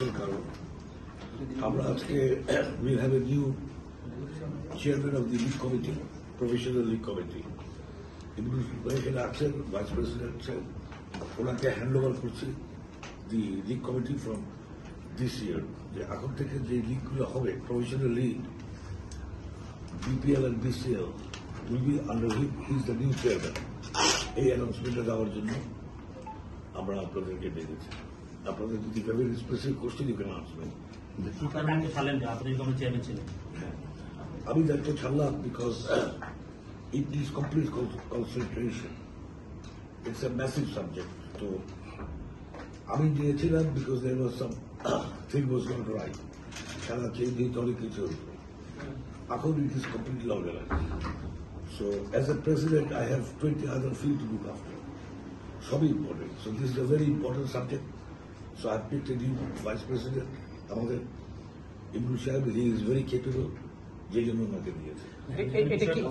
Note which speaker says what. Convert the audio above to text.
Speaker 1: we'll have a new chairman of the league committee, professional league committee. এখানে আছেন vice president সাহেব, ওনাকে hand over করছি the league committee from this year. যে এখন থেকে যে লিগগুলো হবে professional league, BPL and BCL will be under him, he is the new chairman. এই অ্যানাউন্সমেন্টটা দেওয়ার জন্য আমরা আপনাদেরকে ডেকেছি। আপনাদের যদি very specific question you can ask me. আমি দায়িত্ব ছাড়লাম because it needs complete concentration. It's a massive subject. So, আমি দিয়েছিলাম because there was some thing was not right. খেলা চেঞ্জ হইতে অনেক কিছু হইত। এখন it is completely organized. So, as a president, I have 20 other fields to look after. সবই important. So, this is a very important subject. So, I picked a new vice president. আমাদের ইমরুল সাহেব, he is very capable. যে জন্য ওনাকে দিয়েছে।